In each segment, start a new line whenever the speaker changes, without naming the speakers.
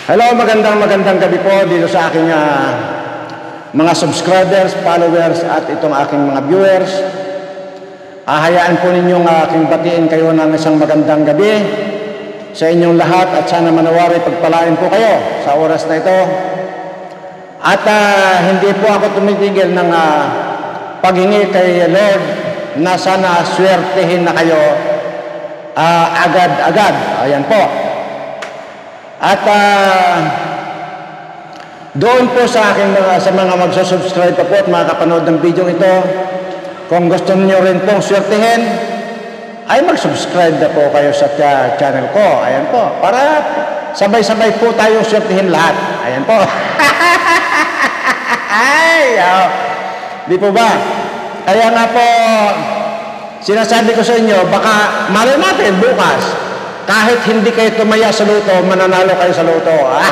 Hello, magandang gabi po dito sa aking mga subscribers, followers at itong aking mga viewers. Hayaan po ninyong aking batiin kayo ng isang magandang gabi sa inyong lahat at sana manawari pagpalain po kayo sa oras na ito. At hindi po ako tumitigil ng paghingi kay Lord na sana swertehin na kayo agad-agad. Ayan po. At doon po sa aking sa mga magsusubscribe pa po at mga kapanood ng video ito, kung gusto niyo rin pong swertehin, ay mag-subscribe na po kayo sa channel ko. Ayan po. Para sabay-sabay po tayo swertehin lahat. Ayan po. Ay, di po ba? Kaya nga po, sinasabi ko sa inyo, baka malay natin bukas, kahit hindi kayo tumaya sa luto, mananalo kayo sa luto.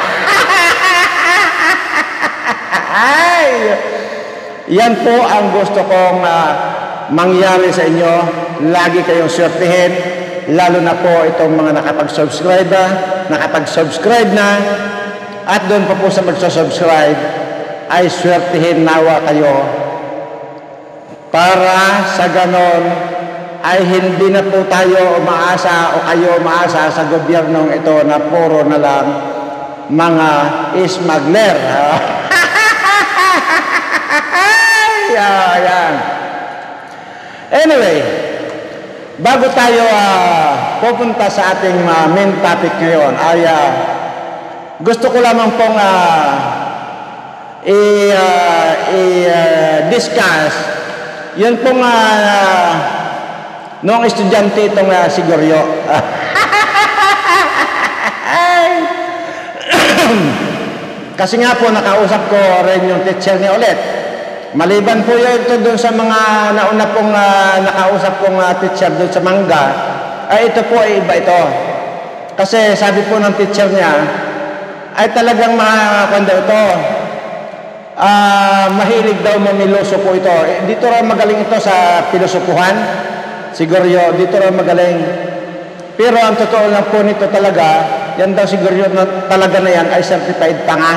Ay! Yan po ang gusto kong mangyari sa inyo. Lagi kayong swertihin, lalo na po itong mga nakapag-subscribe na, at doon pa po sa magsusubscribe, ay swertihin nawa kayo para sa ganon ay hindi na po tayo umaasa o kayo umaasa sa gobyernong ito na puro na lang mga smuggler. Ayan. Anyway, bago tayo pupunta sa ating main topic ngayon, ay gusto ko lamang pong i-discuss yun pong noong estudyante itong si Goryo. Kasi nga po nakausap ko rin yung teacher niya ulit. Maliban po yun ito doon sa mga nauna pong nakausap kong teacher doon sa Mangga, ay ito po ay iba ito. Kasi sabi po ng teacher niya, ay talagang makakanda ito. Mahilig daw mamiloso po ito. Dito rin magaling ito sa pilosopuhan. Siguro dito rin magaling. Pero ang totoo lang po nito talaga, yan daw siguro na talaga na yan ay certified tanga.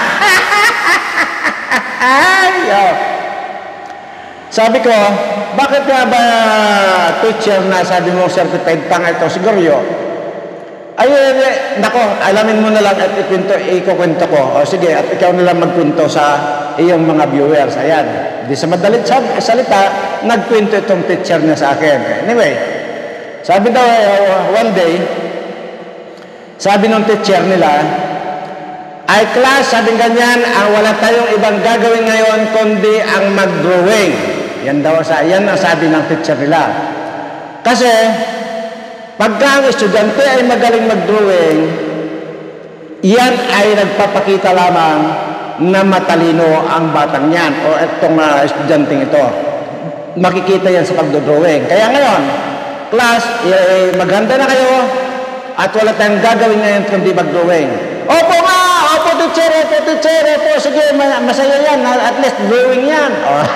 Sabi ko, bakit nga ba teacher na sabi mo certified tanga ito siguro? Ay, nako, alamin mo na lang at ikukwento ko. O sige, at ikaw na lang magkwento sa iyong mga viewers. Ayan. Di sa madalit salita, nagkwento itong teacher niya sa akin. Anyway, sabi daw, one day, sabi ng teacher nila, ay class, sabi ganyan, wala tayong ibang gagawin ngayon kundi ang mag-drawing. Yan daw, yan ang sabi ng teacher nila. Kasi, pagka ang estudyante ay magaling mag-drawing, yan ay nagpapakita lamang na matalino ang batang yan o itong estudyanteng ito. Makikita yan sa pagdodrawing. Kaya ngayon, class, maganda na kayo at wala tayong gagawin ngayon kundi mag-drawing. Opo nga! Opo teacher! Opo, sige, masaya yan. At least drawing yan.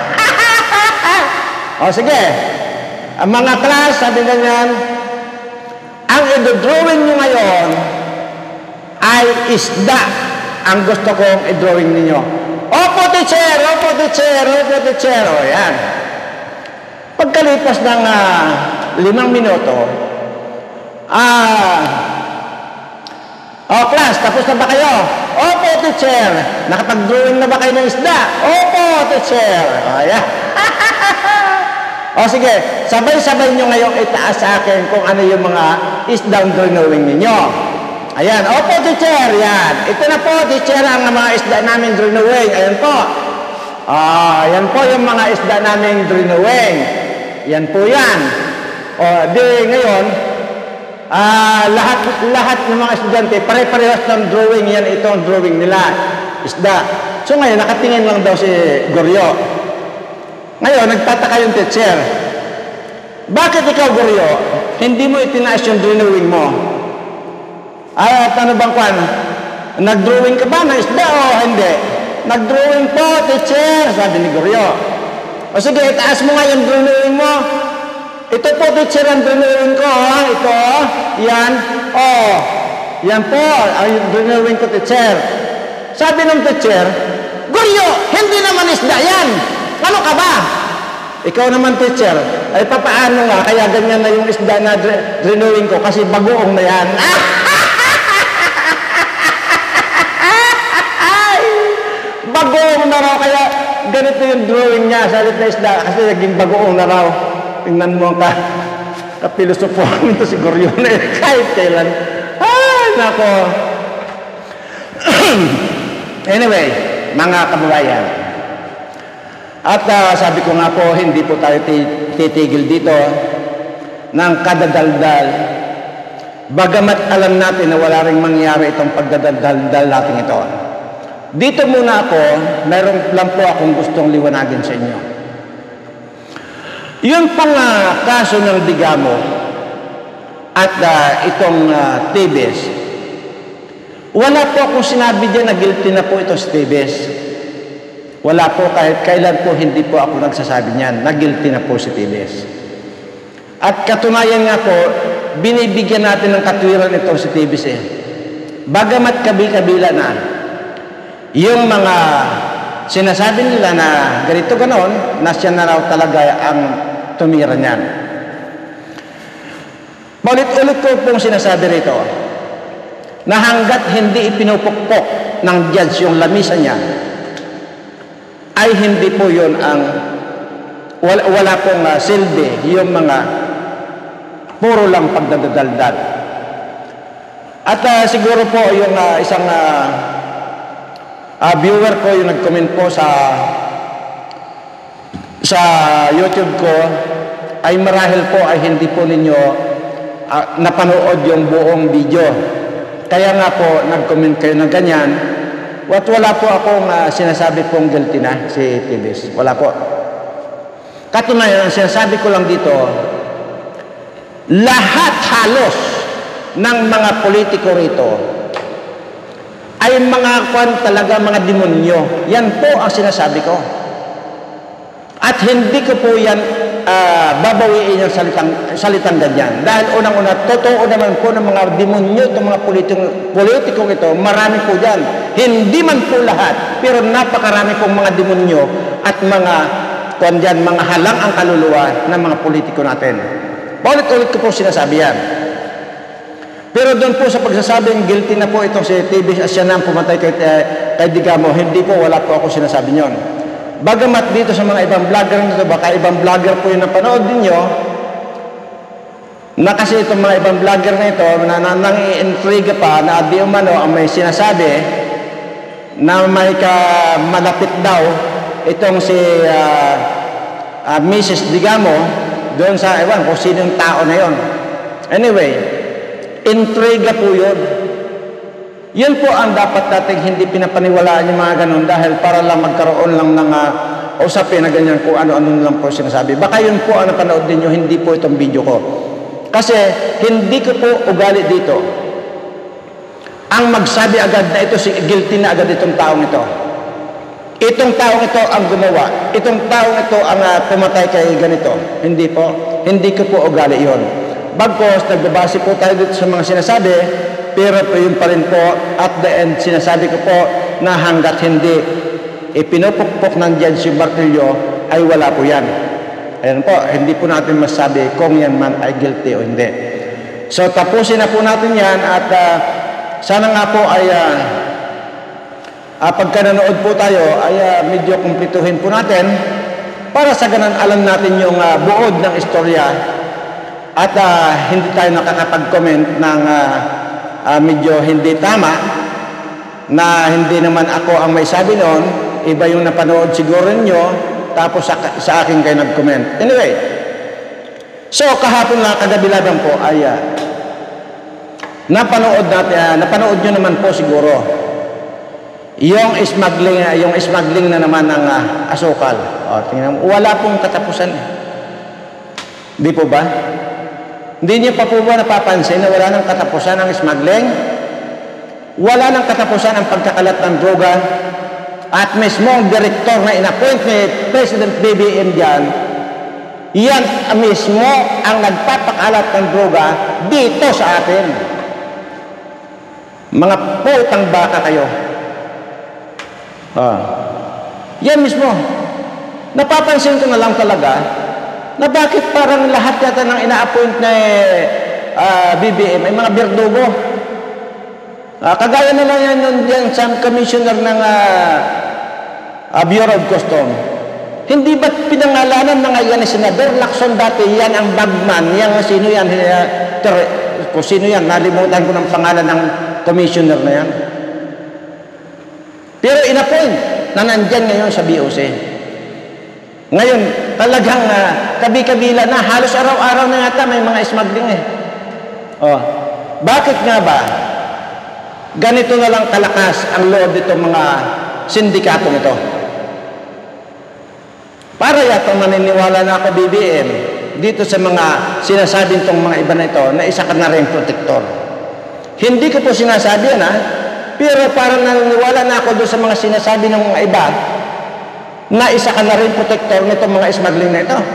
O sige. Ang mga class, sabi ganyan, ang i-drawing nyo ngayon ay isda ang gusto kong i-drawing ninyo. Opo teacher! O yan. Pagkalipas ng 5 minuto, class, tapos na ba kayo? Opo teacher! Nakapag-drawing na ba kayo ng isda? Opo teacher! O yan. O sige, sabay-sabay nyo ngayong itaas sa akin kung ano yung mga isdang drawing ninyo. Ayan, opo teacher, yan. Ito na po teacher ang mga isda namin drawing. Ayan po. Yan po yung mga isda namin drawing. Yan po yan. O di ngayon, lahat ng mga estudyante, pare-parehas ng drawing yan, itong drawing nila. Isda. So ngayon, nakatingin lang daw si Goryo. Ngayon, nagtataka yung teacher. Bakit ikaw, Goryo, hindi mo itinaas yung drawing mo? Ano bang kwan? Nag-drawing ka ba ng isda o hindi? Nag-drawing po, teacher, sabi ni Goryo. O sige, itaas mo nga yung drawing mo. Ito po, teacher, ang drawing ko. Ito, yan. Yan po, ay drawing ko, teacher. Sabi ng teacher, Goryo, hindi naman isda yan. Ano ka ba? Ikaw naman, teacher, ay papaano nga, kaya ganyan na yung isda na drawing ko kasi bagoong na yan. Bagoong na raw, kaya ganito yung drawing niya, salit na isda, kasi naging bagoong na raw. Tingnan mo ang kapilosopohan ito si Goryo na kahit kailan. Ay, nako. Anyway, mga kababayan, at sabi ko nga po, hindi po tayo titigil dito ng kadadaldal. Bagamat alam natin na wala ring mangyari itong pagdadaldal natin ito. Dito muna ako, meron lang po akong gustong liwanagin sa inyo. Yun pang kaso ng Digamo at itong Tibes, wala po akong sinabi dyan na guilty na po ito si Tibes. Wala po, kahit kailan po hindi po ako nagsasabi niyan na guilty na po si Tibes. At katunayan nga po, binibigyan natin ng katwiran itong si Tibes eh. Bagamat kabi-kabila na, yung mga sinasabi nila na ganito ganon, na siya na raw talaga ang tumira niyan. Paulit-ulit ko pong sinasabi rito, na hanggat hindi ipinupukpok ng judge yung lamisa niya, ay hindi po yun ang wala pong silbi yung mga puro lang pagdadaldal. At siguro po yung isang viewer ko yung nag-comment po sa YouTube ko, ay marahil po ay hindi po ninyo napanood yung buong video. Kaya nga po nag-comment kayo ng ganyan. At wala po akong sinasabi pong guilty na si Tibes. Wala po. Katunayan, ang sinasabi ko lang dito, lahat halos ng mga politiko rito ay mga talaga mga demonyo. Yan po ang sinasabi ko. At hindi ko po yan babawiin yung salitang ganyan. Dahil unang-una, totoo naman po ng mga demonyo, itong mga politikong ito, marami po dyan. Hindi man po lahat, pero napakarami pong mga demonyo at mga halang ang kaluluwa ng mga politiko natin. Paulit-ulit ko po sinasabi yan. Pero doon po sa pagsasabing guilty na po itong si Tibes at siya na pumatay kay Digamo, hindi po, wala po ako sinasabi nyon. Bagamat dito sa mga ibang vlogger nito, baka ibang vlogger po yung napanood ninyo, na kasi itong mga ibang vlogger na ito, nang-i-intriga pa na di umano ang may sinasabi na may malapit daw itong si Mrs. Digamo doon sa, ewan kung sino yung tao na yon. Anyway, intriga po yun. Yun po ang dapat nating hindi pinapaniwalaan yung mga ganun dahil para lang magkaroon lang ng usapin na ganyan kung ano-ano lang po sinasabi. Baka yun po ang napanood ninyo, hindi po itong video ko. Kasi hindi ko po ugali dito ang magsabi agad na ito si guilty na agad itong taong ito. Itong taong ito ang gumawa. Itong taong ito ang pumatay kay ganito. Hindi po. Hindi ko po ugali yun. Bagkos, nagbabase po tayo dito sa mga sinasabi, pero po yun pa rin po, at the end, sinasabi ko po na hanggat hindi ipinupukpok ng Judge Bartillo, ay wala po yan. Ayan po, hindi po natin masabi kung yan man ay guilty o hindi. So, tapusin na po natin yan at sana nga po ay pagka nanood po tayo, ay medyo kumplituhin po natin para sa ganun alam natin yung buod ng istorya at hindi tayo nakakapag-comment ng medyo hindi tama na hindi naman ako ang may sabi noon, iba yung napanood siguro ninyo, tapos sa akin kayo nag-comment. Anyway, so kahapon na kagabi lang po ay napanood nyo naman po siguro yung smuggling na naman ng asukal. O, tingnan mo, wala pong katapusan. Di po ba? Hindi niyo pa po ba napapansin na wala nang katapusan ang smuggling? Wala nang katapusan ang pagkakalat ng droga at mismo ang direktor na inappoint ni President BBM dyan, yan mismo ang nagpapakalat ng droga dito sa atin. Mga putang baka kayo. Yan mismo. Napapansin ko na lang talaga na bakit parang lahat yata ng ina-appoint na BBM ay mga berdugo. Kagaya na lang yan nun dyan sa commissioner ng Bureau of Customs. Hindi ba't pinangalanan na ngayon ni Senador Lacson dati, yan ang bagman, yan sino yan, kung sino yan, nalimutan ko ng pangalan ng commissioner na yan. Pero in-appoint na nandyan ngayon sa BOC. Ngayon, talagang kabi-kabila na, halos araw-araw na yata may mga smuggling eh. Bakit nga ba? Ganito na lang kalakas ang loob dito mga sindikatong ito. Para yata maniniwala na ako BBM dito sa mga sinasabing tong mga iba na ito na isa ka na rin protector. Hindi ko po sinasabi yan pero parang naniniwala na ako doon sa mga sinasabi ng mga iba na isa ka na rin protector nitong mga smuggling na ito.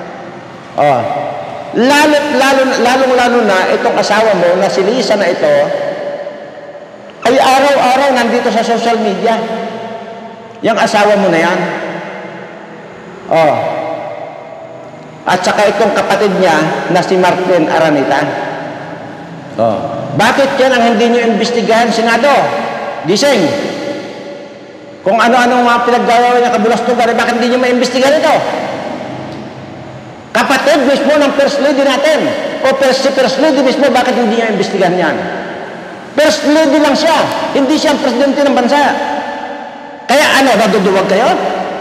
Lalong-lalo na itong asawa mo na si Lisa na ito ay araw-araw nandito sa social media. Yung asawa mo na yan. At saka itong kapatid niya na si Martin Araneta. Bakit yan ang hindi nyo imbestigahan, Senado? Gising. Kung ano-ano mga pinaggagawa niya kabulastugan, bakit hindi nyo maimbestigahan ito? Kapatid mismo ng First Lady natin. Si First Lady mismo, bakit hindi nyo imbestigahan yan? First Lady lang siya. Hindi siya ang presidente ng bansa. Kaya naduduwag kayo?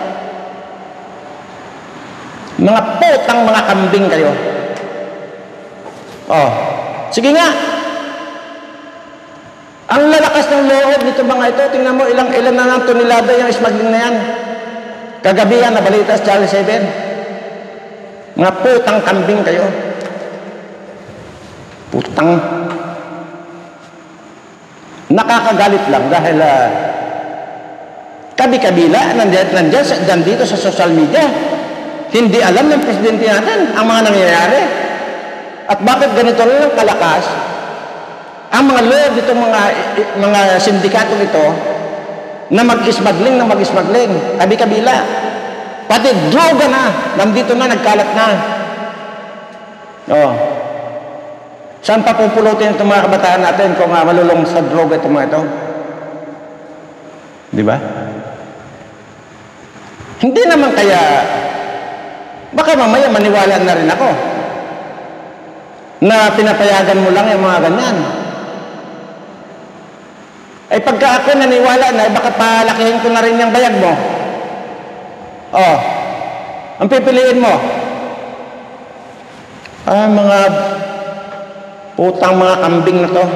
Mga putang mga kambing kayo. Sige nga. Ang lalakas ng loob nito mga ito, tingnan mo ilan na ng tonelada yung smuggling na yan. Kagabi yan, nabalita sa Charlie 7. Mga putang kambing kayo. Putang. Nakakagalit lang dahil kabi-kabila nandyan dito sa social media. Hindi alam ng presidente natin ang mga nangyayari. At bakit ganito rin ang kalakas ang mga loob dito mga sindikatong ito na mag-ismagling kabi-kabila. Pati droga na, nandito na, nagkalat na. Saan pa pupulutin itong mga kabataan natin kung malulong sa droga itong mga ito? Di ba? Hindi naman kaya baka mamaya maniwala na rin ako na pinapayagan mo lang yung mga ganyan. Ay pagka ako naniwala na, baka palakihin ko na rin yung bayag mo. Ang pipiliin mo. Mga putang mga kambing na to.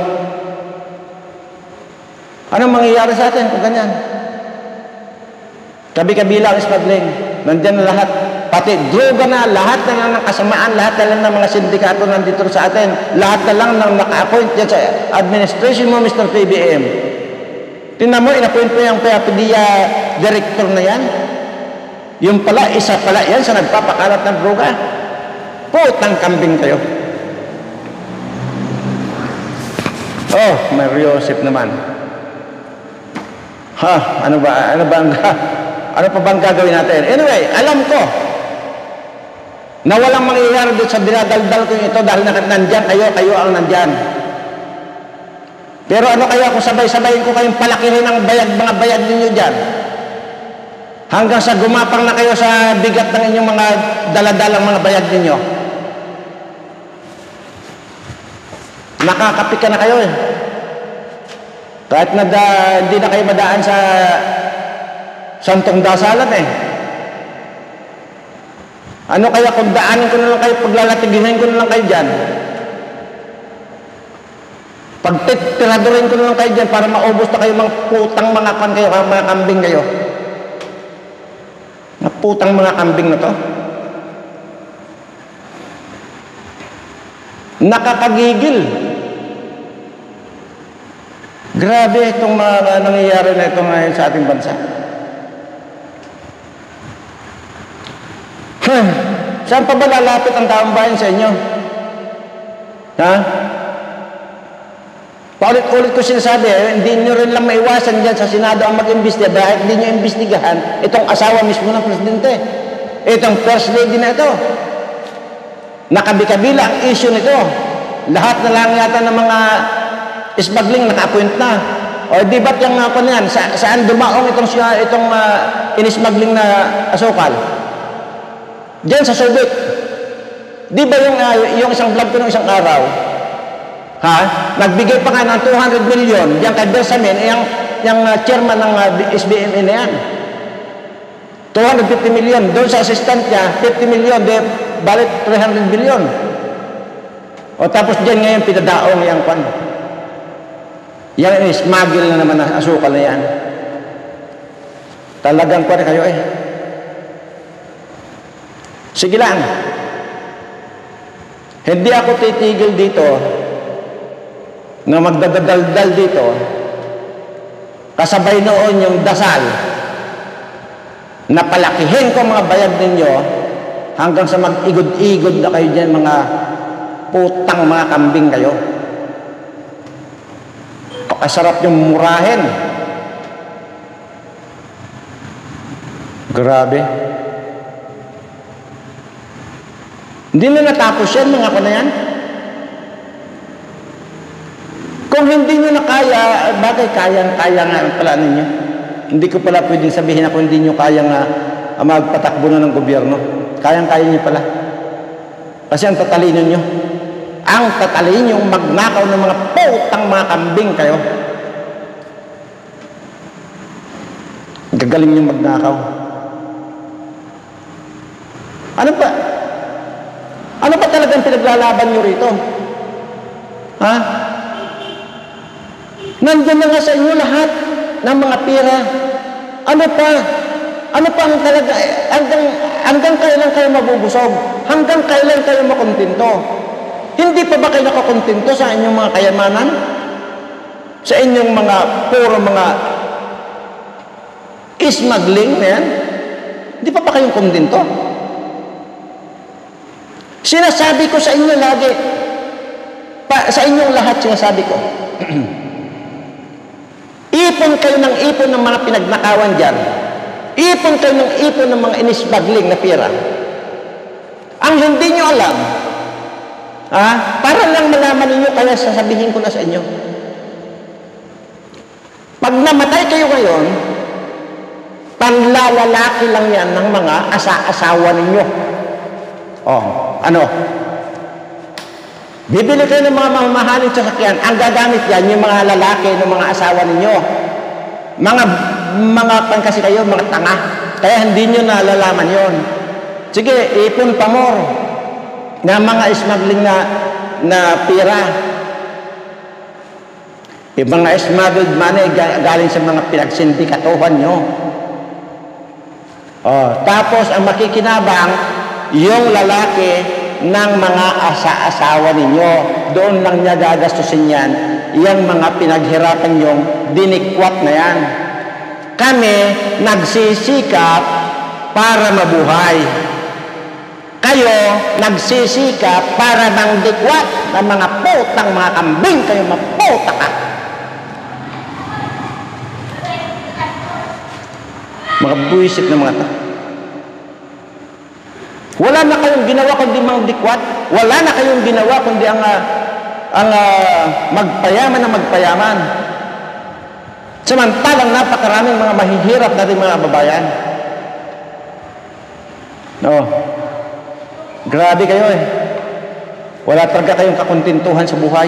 Anong mangyayari sa atin kung ganyan? Kabi-kabila ang smuggling. Nandiyan na lahat. Pati droga na, lahat na lang ng kasamaan, lahat na lang ng mga sindikato nandito sa atin, lahat na lang ng naka-appoint dyan sa administration mo, Mr. PBM. Tingnan mo, in-appoint mo yung PDEA director na yan. Yung pala, isa pala yan sa nagpapakalat ng droga. Putang kambing kayo. Mario Joseph naman. Ano pa bang gagawin natin? Anyway, alam ko na walang mangyayari doon sa dinadaldal ko ito dahil nandyan kayo ang nandyan. Pero ano kaya kung sabay-sabayin ko kayong palakihin ang mga bayad ninyo dyan? Hanggang sa gumapang na kayo sa bigat ng inyong mga daladalang mga bayad ninyo. Nakakapika na kayo eh. Kahit na hindi na kayo madaan sa santong dasalan eh. Ano kaya kung daanin ko na lang kayo, paglalatiginan ko na lang kayo dyan? Pagtitiradurin ko na lang kayo dyan para maubos na kayo mga putang mga kambing kayo. Mga putang mga kambing na to. Nakakagigil. Grabe itong mga nangyayari na ito ngayon sa ating bansa. Saan pa ba lalapit ang taong bayan sa inyo? Paulit-ulit ko sinasabi, hindi nyo rin lang maiwasan dyan sa Senado ang mag-imbestiga. Bakit hindi nyo imbestigahan itong asawa mismo ng presidente? Itong first lady na ito. Nakabi-kabila ang issue nito. Lahat na lang yata ng mga smuggling naka-appoint na. O di ba't yung ako niyan? Saan dumaong itong in-smuggling na asukal? Diyan sa Subic. Di ba yung isang vlog ko ng isang araw, nagbigay pa nga ng 200 million diyan kay Bersamin, yung chairman ng SBME na yan. 250 million. Doon sa assistant niya, 50 million. Balik 300 million. O tapos diyan ngayon pinadaong yung pan. Yan smuggle na naman na asukal na yan. Talagang pa kayo eh. Sige lang. Hindi ako titigil dito na magdadaldal dito kasabay noon yung dasal na palakihin ko mga bayad ninyo hanggang sa mag-igod-igod na kayo dyan, mga putang mga kambing kayo. Pakasarap yung murahin. Grabe. Hindi na natapos yan, mga ko na yan. Kung hindi nyo na kaya, bagay kaya nga pala ninyo. Hindi ko pala pwedeng sabihin na kung hindi nyo kaya nga magpatakbo na ng gobyerno. Kayang-kaya nyo pala. Kasi ang tatalino nyo. Ang tatalino yung magnakaw ng mga putang mga kambing kayo. Gagaling yung magnakaw. Ano pa? Ano pa talagang pinaglalaban nyo rito? Ha? Nandiyan na nga sa inyo lahat ng mga pera. Ano pa? Ano pa ang talaga? Hanggang kailan kayo mabubusog? Hanggang kailan kayo makontento? Hindi pa ba kayo nakakontento sa inyong mga kayamanan? Sa inyong mga puro mga smuggling na yan? Hindi pa ba kayong kontento? Sinasabi ko sa inyo lagi, sa inyong lahat sinasabi ko, ipon kayo ng ipon ng mga pinagnakawan dyan. Ipon kayo ng ipon ng mga inismuggling na pera. Ang hindi nyo alam, para lang malaman ninyo, kaya sasabihin ko na sa inyo. Pag namatay kayo ngayon, panlalalaki lang yan ng mga asa-asawa ninyo. Ano? Bibili kayo ng mga mamahaling sasakyan, ang gagamit yan yung mga lalaki ng mga asawa ninyo. Mga kasi kayo, mga tanga. Kaya hindi nyo nalalaman yon. Sige, ipon pa more na mga smuggling na pera. Yung mga smuggled money galing sa mga pinagsindikatuhan nyo. Tapos ang makikinabang yung lalaki ng mga asa-asawa ninyo. Doon lang niya gagastusin yan. Yung mga pinaghirapan nyong dinikwat na yan. Kami nagsisikap para mabuhay. Kayo nagsisikap para mangdikwat ng mga putang mga kambing. Kayo maputa ka. Mga buwisit na mga tao. Wala na kayong ginawa kundi mangdikwat. Wala na kayong ginawa kundi ang magpayaman na magpayaman. Samantalang napakaraming mga mahihirap na rin mga babayan. Grabe kayo eh. Wala talaga kayong kakontentuhan sa buhay.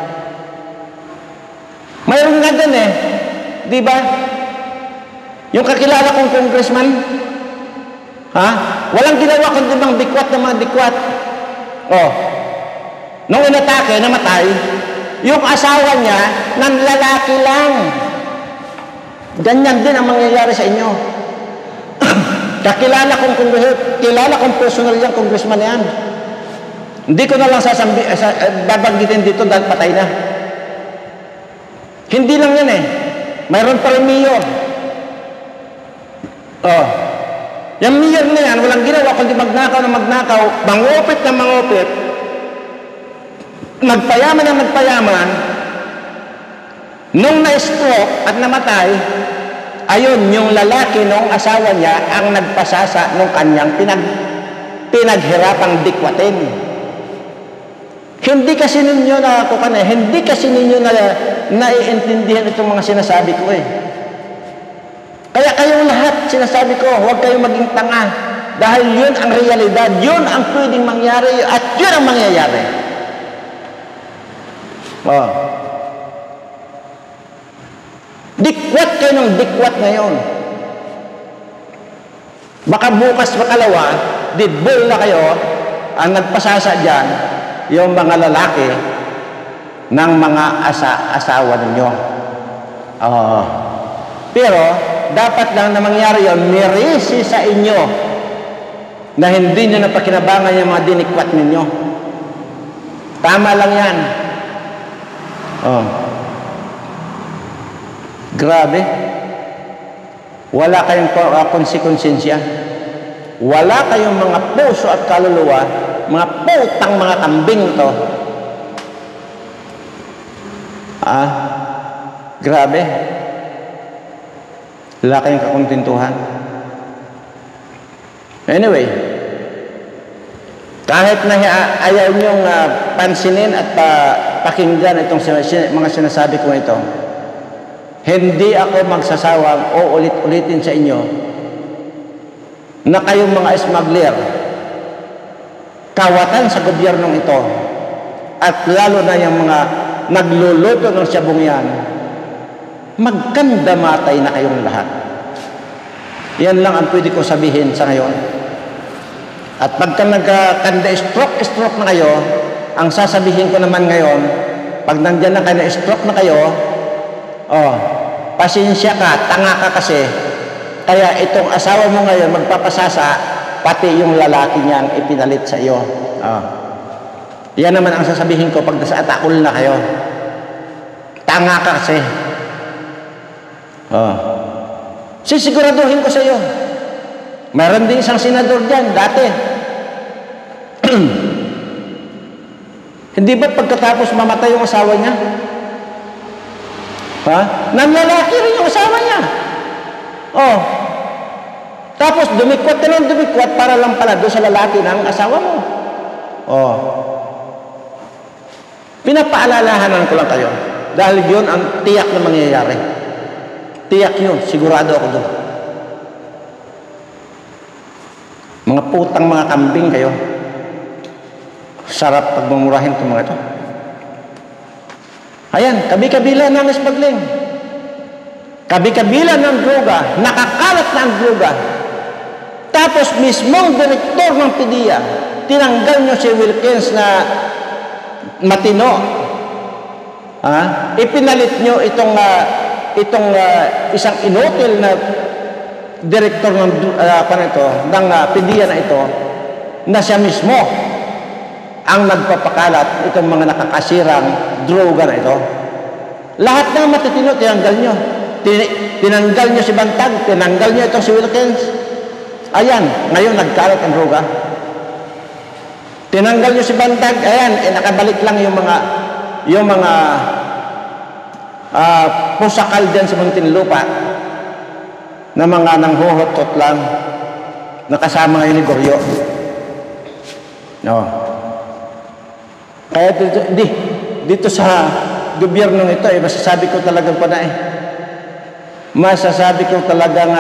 Mayroon nga din eh. Di ba? Yung kakilala kong congressman, walang ginawa kundi mang dikwat na mga dikwat. Nung inatake, namatay, yung asawa niya, nanlalaki lang. Ganyan din ang mangyayari sa inyo. Kilala kong personal yung congressman na yan. Hindi ko na lang babanggitin dito dahil patay na. Hindi lang yan eh. Mayroon pa rin mayor. Yung mayor na yan, walang ginawa kundi magnakaw na magnakaw, mangupit na mangupit, magpayaman na magpayaman, Nung na-stroke at namatay, ayun, yung lalaki nung asawa niya ang nagpasasa nung kanyang pinaghirapang dikwatin. Hindi kasi ninyo hindi kasi ninyo naiintindihan itong mga sinasabi ko eh. Kaya kayong lahat, sinasabi ko, huwag kayong maging tanga. Dahil yun ang realidad, yun ang pwedeng mangyari, at yun ang mangyayari. Oh. Dikwat kayo ng dikwat ngayon. Baka bukas makalawa, didbol na kayo, ang nagpasasa dyan, yung mga lalaki ng mga asawa ninyo. Oh. Pero, dapat lang na mangyari yun, mirisi sa inyo na hindi nyo napakinabangan yung mga dinikwat ninyo. Tama lang yan. Oh. Grabe. Wala kayong konsekonsensya. Wala kayong mga puso at kaluluwa, mga putang mga kambing to. Grabe. Wala kayong kakontentuhan. Anyway, kahit na ayaw niyong pansinin at pakinggan itong mga sinasabi ko ito, hindi ako magsasawang o ulit-ulitin sa inyo na kayong mga smuggler, kawatan sa gobyernong ito, at lalo na yung mga nagluluto ng syabong yan, magkandamatay na kayong lahat. Yan lang ang pwede ko sabihin sa ngayon. At pagka nagkanda-stroke na kayo, ang sasabihin ko naman ngayon, pag nandyan na kayo na-stroke na kayo, pasensya ka, tanga ka kasi, kaya itong asawa mo ngayon magpapasasa, pati yung lalaki niyang ipinalit sa iyo. Yan naman ang sasabihin ko pag nasa atakol na kayo. Tanga ka kasi. Sisiguraduhin ko sa iyo. Meron din isang senador dyan, dati. Hindi ba pagkatapos mamatay yung asawa niya? Nanlalaki rin yung asawa niya. Tapos dumikwat ka ng dumikwat para lang pala doon sa lalaki ng asawa mo. Pinapaalalahanan ko lang kayo. Dahil yun ang tiyak na mangyayari. Tiyak yun, sigurado ako doon. Mga putang mga kambing kayo. Sarap pagmamurahin itong mga ito. Ayan, kabi-kabila ng smuggling. Kabi-kabila ng droga, nakakalat na ang droga. Tapos mismong direktor ng PDEA, tinanggal nyo si Wilkins na matino. Ipinalit nyo itong isang inutil na direktor ng PDEA na ito, na siya mismo ang nagpapakalat itong mga nakakasirang droga na ito. Lahat ng matitino, tinanggal nyo. Tinanggal nyo si Bantag, tinanggal nyo itong si Wilkins. Ayan, ngayon nagkalat ang droga. Tinanggal nyo si Bantag, ayan, nakabalik lang yung mga pusakal dyan sa Muntinlupa na mga nanghuhutot lang, nakasama ngayon ni Goryo. Kaya dito sa gobyernong ito, masasabi ko talagang masasabi ko talagang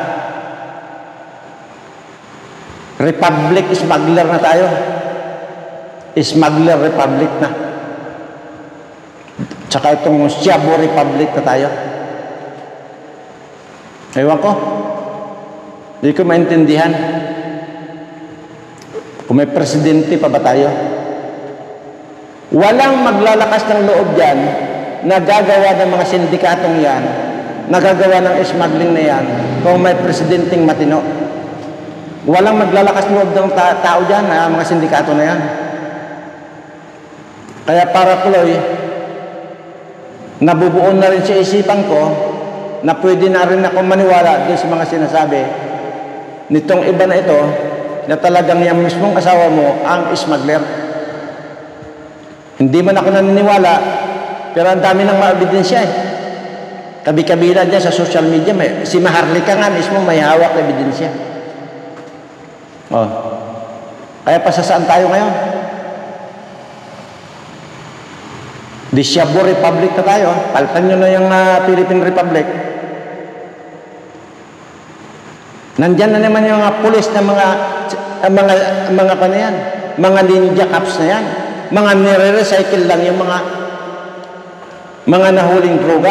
republic smuggler na tayo. Smuggler republic na. Tsaka itong Siabo republic na tayo. Ewan ko. Hindi ko maintindihan. Kung may presidente pa ba tayo? Walang maglalakas ng loob dyan na gagawa ng mga sindikatong yan, nagagawa ng smuggling na yan, kung may presidenteng matino. Walang maglalakas ng loob ng tao dyan, mga sindikato na yan. Kaya para tuloy, nabubuon na rin sa isipan ko na pwede na rin ako maniwala doon sa mga sinasabi nitong iba na ito, na talagang yung mismong asawa mo ang smuggler. Hindi man ako naniniwala, pero ang dami ng mga ebidensya Kabi-kabila dyan sa social media, si Maharlika nga mismo may hawak na ebidensya. Oh. Kaya pasasaan tayo ngayon? Disyabo Republic na tayo. Palitan nyo na yung Philippine Republic. Nandyan na naman yung mga pulis na mga kanayan, mga ninja cops na yan, mga nire-recycle lang yung mga nahuling droga.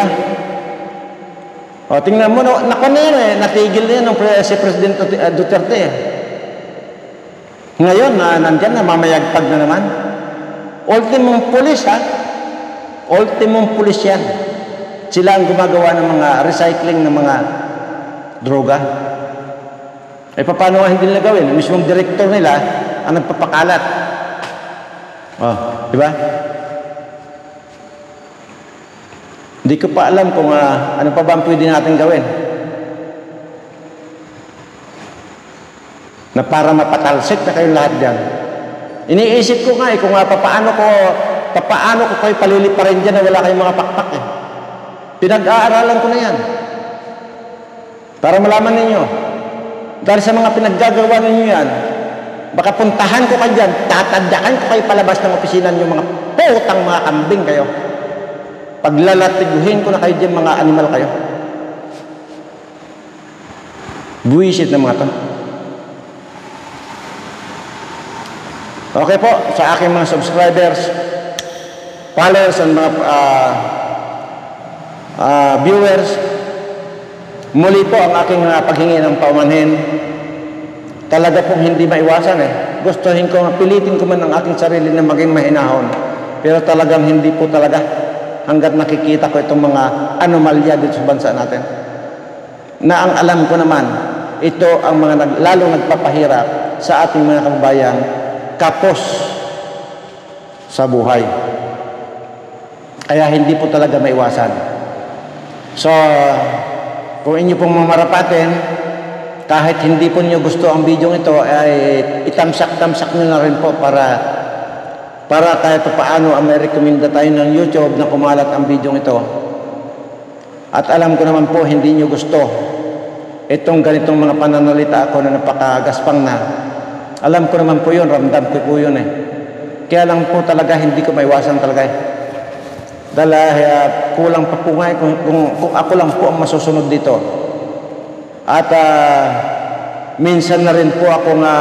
O, tingnan mo, naku na yan natigil na yan si President Duterte Ngayon, nandyan na, mamayagpag na naman. Ultimong pulis, ultimong pulis yan. Sila ang gumagawa ng mga recycling ng mga droga. Paano nga hindi nila gawin? Mismong direktor nila ang nagpapakalat. Di ba? Hindi ko pa alam kung ano pa ba ang pwede natin gawin na para mapatalsik na kayong lahat dyan. Iniisip ko nga kung paano ko kayo paliliparin dyan na wala kayong mga pakpak Pinag-aaralan ko na yan para malaman ninyo. Dahil sa mga pinaggagawa ninyo yan, baka puntahan ko kayo dyan, tatadyakan ko kayo palabas ng opisina nyo, mga putang mga kambing kayo. Paglalatiguhin ko na kayo dyan, mga animal kayo. Buwisit na mga to. Okay po, sa aking mga subscribers, followers, and mga viewers, muli po ang aking paghingi ng paumanhin. Talaga pong hindi maiwasan Gustuhin ko, pilitin ko man ang aking sarili na maging mahinahon. Pero talagang hindi po talaga hanggat nakikita ko itong mga anomalya dito sa bansa natin. Na ang alam ko naman, ito ang mga lalong nagpapahirap sa ating mga kababayan, kapos sa buhay. Kaya hindi po talaga maiwasan. So, kung inyo pong mamarapatin, kahit hindi po niyo gusto ang video ito, ay itamsak-tamsak nyo na rin po para kahit paano may rekomenda tayo ng YouTube na kumalat ang video ito. At alam ko naman po, hindi nyo gusto itong ganitong mga pananalita ako na napakagaspang na. Alam ko naman po yun, ramdam ko po yun Kaya lang po talaga, hindi ko maiwasan talaga Dahil kulang pa po nga kung ako lang po ang masusunod dito. At minsan na rin po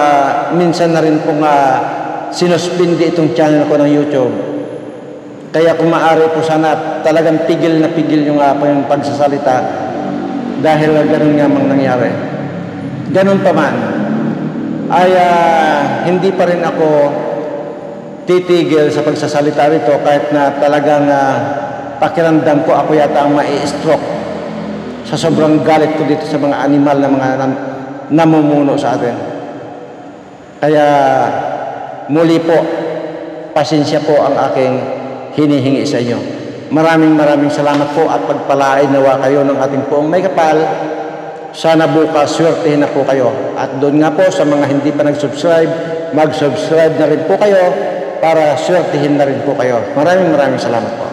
sinuspindi itong channel ko ng YouTube. Kaya kung maaari po sana talagang pigil na pigil yung pagsasalita dahil ganun nga mang nangyari. Ganun pa man ay hindi pa rin ako titigil sa pagsasalita rito kahit na talagang pakiramdam ko ako yata ang mai-stroke sa sobrang galit ko dito sa mga animal na mga namumuno sa atin. Kaya muli po, pasensya po ang aking hinihingi sa inyo. Maraming salamat po at pagpalain nawa kayo ng ating poong may kapal. Sana bukas swertehin na po kayo. At doon nga po sa mga hindi pa nag-subscribe, mag-subscribe na rin po kayo para swertehin na rin po kayo. Maraming salamat po.